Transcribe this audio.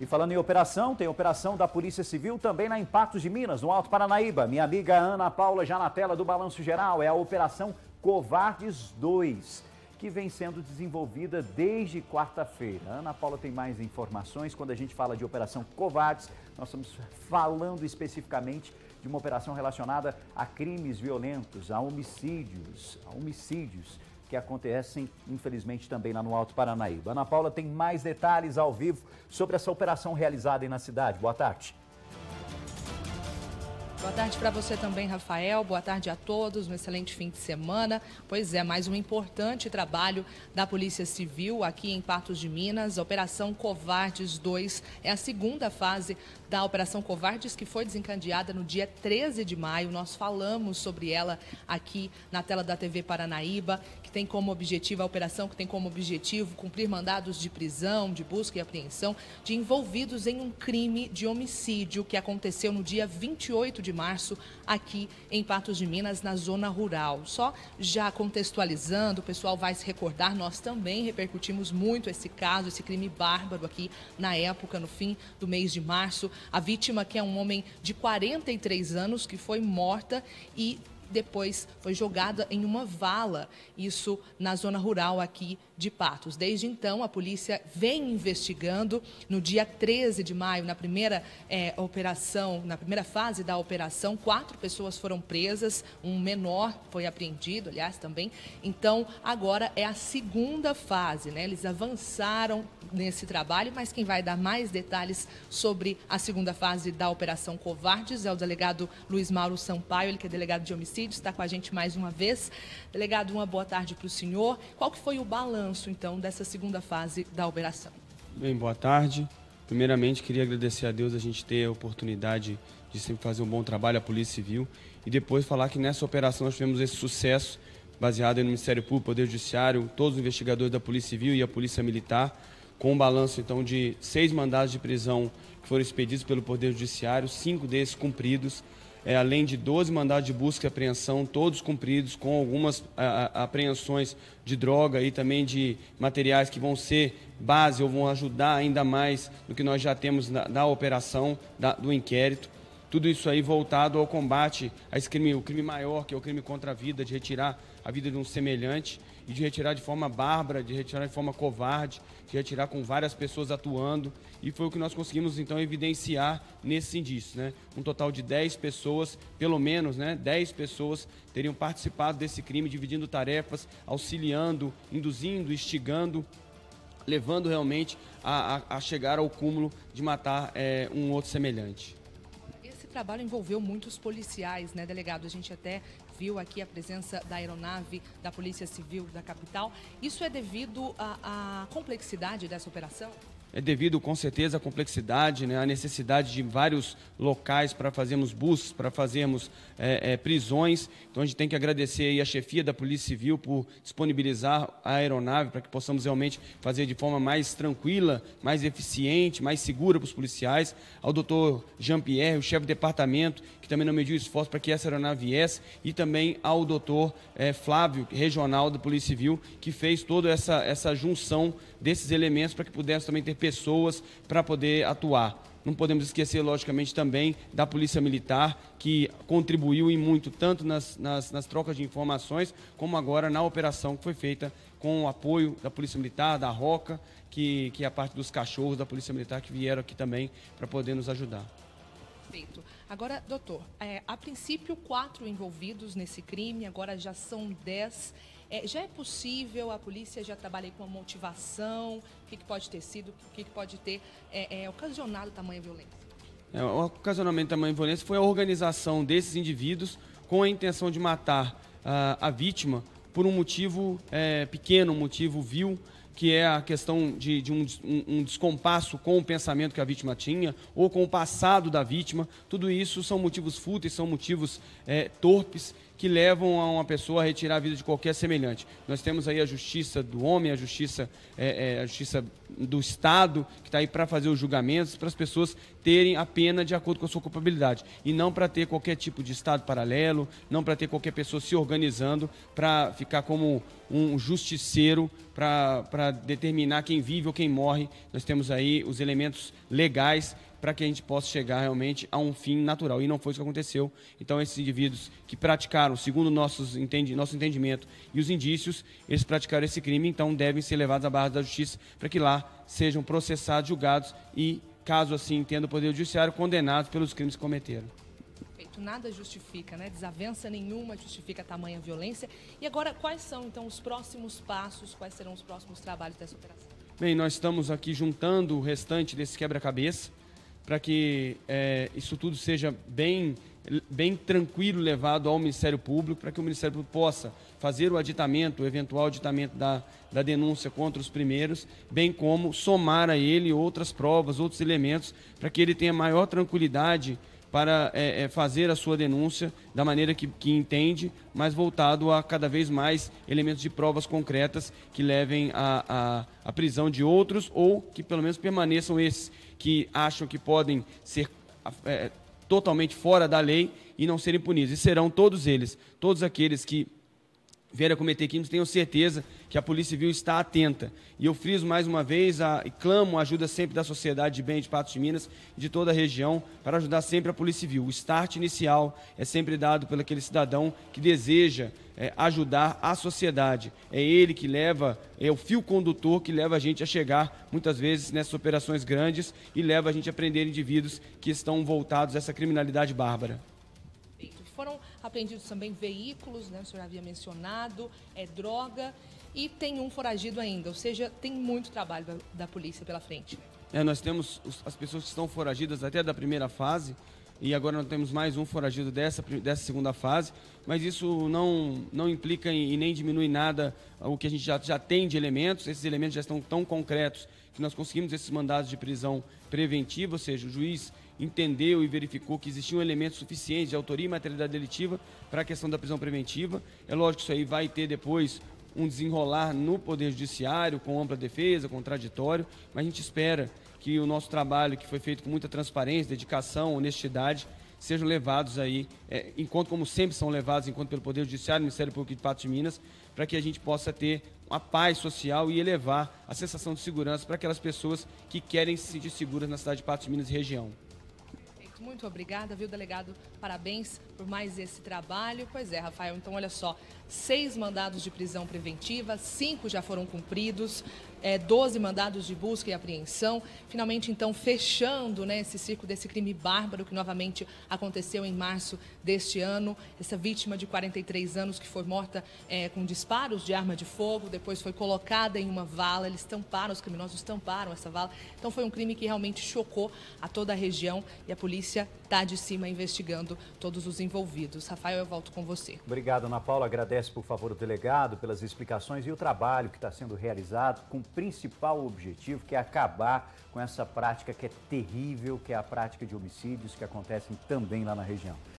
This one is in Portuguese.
E falando em operação, tem operação da Polícia Civil também lá em Patos de Minas, no Alto Paranaíba. Minha amiga Ana Paula já na tela do Balanço Geral. É a Operação Covardes 2, que vem sendo desenvolvida desde quarta-feira. A Ana Paula tem mais informações. Quando a gente fala de Operação Covardes, nós estamos falando especificamente de uma operação relacionada a crimes violentos, a homicídios que acontecem, infelizmente, também lá no Alto Paranaíba. Ana Paula tem mais detalhes ao vivo sobre essa operação realizada aí na cidade. Boa tarde. Boa tarde para você também, Rafael. Boa tarde a todos. Um excelente fim de semana. Pois é, mais um importante trabalho da Polícia Civil aqui em Patos de Minas. A Operação Covardes 2 é a segunda fase da Operação Covardes, que foi desencadeada no dia 13 de maio. Nós falamos sobre ela aqui na tela da TV Paranaíba, que tem como objetivo, a operação que tem como objetivo cumprir mandados de prisão, de busca e apreensão de envolvidos em um crime de homicídio que aconteceu no dia 28 de março, aqui em Patos de Minas, na zona rural. Só já contextualizando, o pessoal vai se recordar, nós também repercutimos muito esse caso, esse crime bárbaro aqui na época, no fim do mês de março. A vítima, que é um homem de 43 anos, que foi morta e depois foi jogada em uma vala, isso na zona rural aqui de Patos. Desde então, a polícia vem investigando. No dia 13 de maio, na primeira operação, na primeira fase da operação, 4 pessoas foram presas, um menor foi apreendido, aliás, também. Então, agora é a segunda fase, né? Eles avançaram nesse trabalho, mas quem vai dar mais detalhes sobre a segunda fase da Operação Covardes é o delegado Luiz Mauro Sampaio, ele que é delegado de homicídio, está com a gente mais uma vez. Delegado, uma boa tarde para o senhor. Qual que foi o balanço, então, dessa segunda fase da operação? Bem, boa tarde. Primeiramente, queria agradecer a Deus a gente ter a oportunidade de sempre fazer um bom trabalho, a Polícia Civil, e depois falar que nessa operação nós tivemos esse sucesso, baseado no Ministério Público, Poder Judiciário, todos os investigadores da Polícia Civil e a Polícia Militar, com um balanço, então, de 6 mandados de prisão que foram expedidos pelo Poder Judiciário, 5 desses cumpridos, além de 12 mandados de busca e apreensão, todos cumpridos, com algumas apreensões de droga e também de materiais que vão ser base ou vão ajudar ainda mais no que nós já temos na operação do inquérito. Tudo isso aí voltado ao combate a esse crime, o crime maior, que é o crime contra a vida, de retirar a vida de um semelhante e de retirar de forma bárbara, de retirar de forma covarde, de retirar com várias pessoas atuando. E foi o que nós conseguimos, então, evidenciar nesses indícios, né? Um total de 10 pessoas, pelo menos, né? 10 pessoas teriam participado desse crime, dividindo tarefas, auxiliando, induzindo, instigando, levando realmente a chegar ao cúmulo de matar um outro semelhante. Esse trabalho envolveu muitos policiais, né, delegado? A gente até viu aqui a presença da aeronave da Polícia Civil da capital. Isso é devido à complexidade dessa operação? É devido, com certeza, à complexidade, né, à necessidade de vários locais para fazermos buscas, para fazermos prisões. Então, a gente tem que agradecer aí a chefia da Polícia Civil por disponibilizar a aeronave para que possamos realmente fazer de forma mais tranquila, mais eficiente, mais segura para os policiais. Ao doutor Jean-Pierre, o chefe do departamento, que também não mediu esforço para que essa aeronave viesse, e também ao doutor Flávio, regional da Polícia Civil, que fez toda essa junção desses elementos para que pudesse também ter pessoas para poder atuar. Não podemos esquecer, logicamente, também da Polícia Militar, que contribuiu em muito, tanto nas trocas de informações, como agora na operação que foi feita com o apoio da Polícia Militar, da ROCA, que é a parte dos cachorros da Polícia Militar, que vieram aqui também para poder nos ajudar. Perfeito. Agora, doutor, a princípio 4 envolvidos nesse crime, agora já são 10. Já é possível, a polícia já trabalha com a motivação, o que pode ter sido, o que pode ter ocasionado tamanha violência? O ocasionamento de tamanha violência foi a organização desses indivíduos com a intenção de matar a vítima por um motivo pequeno, um motivo vil, que é a questão de um descompasso com o pensamento que a vítima tinha ou com o passado da vítima. Tudo isso são motivos fúteis, são motivos torpes, que levam a uma pessoa a retirar a vida de qualquer semelhante. Nós temos aí a justiça do homem, a justiça do Estado, que está aí para fazer os julgamentos, para as pessoas terem a pena de acordo com a sua culpabilidade. E não para ter qualquer tipo de Estado paralelo, não para ter qualquer pessoa se organizando para ficar como um justiceiro para determinar quem vive ou quem morre. Nós temos aí os elementos legais para que a gente possa chegar realmente a um fim natural. E não foi isso que aconteceu. Então, esses indivíduos que praticaram, segundo nosso entendimento e os indícios, eles praticaram esse crime, então devem ser levados à barra da justiça para que lá sejam processados, julgados e, caso assim entenda o Poder Judiciário, condenados pelos crimes que cometeram. Nada justifica, né? Desavença nenhuma justifica tamanha violência. E agora, quais são, então, os próximos passos, quais serão os próximos trabalhos dessa operação? Bem, nós estamos aqui juntando o restante desse quebra-cabeça para que isso tudo seja bem tranquilo levado ao Ministério Público, para que o Ministério Público possa fazer o aditamento, o eventual aditamento da denúncia contra os primeiros, bem como somar a ele outras provas, outros elementos, para que ele tenha maior tranquilidade para fazer a sua denúncia da maneira que entende, mas voltado a cada vez mais elementos de provas concretas que levem à prisão de outros ou que pelo menos permaneçam esses que acham que podem ser totalmente fora da lei e não serem punidos. E serão todos eles, todos aqueles que vierem a cometer crimes, tenham certeza que a Polícia Civil está atenta. E eu friso mais uma vez e clamo a ajuda sempre da sociedade de bem de Patos de Minas e de toda a região para ajudar sempre a Polícia Civil. O start inicial é sempre dado por aquele cidadão que deseja ajudar a sociedade. É ele que leva, é o fio condutor que leva a gente a chegar, muitas vezes, nessas operações grandes e leva a gente a prender indivíduos que estão voltados a essa criminalidade bárbara. Foram apreendidos também veículos, né, o senhor havia mencionado, droga, e tem um foragido ainda, ou seja, tem muito trabalho da polícia pela frente. Nós temos as pessoas que estão foragidas até da primeira fase, e agora nós temos mais um foragido dessa segunda fase, mas isso não implica e nem diminui nada o que a gente já tem de elementos. Esses elementos já estão tão concretos que nós conseguimos esses mandados de prisão preventiva, ou seja, o juiz entendeu e verificou que existiam elementos suficientes de autoria e materialidade delitiva para a questão da prisão preventiva. É lógico que isso aí vai ter depois um desenrolar no Poder Judiciário, com ampla defesa, contraditório, mas a gente espera que o nosso trabalho, que foi feito com muita transparência, dedicação, honestidade, sejam levados aí, enquanto como sempre são levados, enquanto pelo Poder Judiciário, Ministério Público de Patos de Minas, para que a gente possa ter uma paz social e elevar a sensação de segurança para aquelas pessoas que querem se sentir seguras na cidade de Patos de Minas e região. Muito obrigada, viu, delegado? Parabéns por mais esse trabalho. Pois é, Rafael, então olha só, 6 mandados de prisão preventiva, 5 já foram cumpridos, 12 mandados de busca e apreensão. Finalmente, então, fechando, né, esse ciclo desse crime bárbaro que novamente aconteceu em março deste ano. Essa vítima de 43 anos que foi morta com disparos de arma de fogo, depois foi colocada em uma vala, os criminosos tamparam essa vala. Então foi um crime que realmente chocou a toda a região e a polícia está de cima investigando todos os envolvidos. Rafael, eu volto com você. Obrigado, Ana Paula. Agradece, por favor, o delegado pelas explicações e o trabalho que está sendo realizado com o principal objetivo, que é acabar com essa prática que é terrível, que é a prática de homicídios que acontecem também lá na região.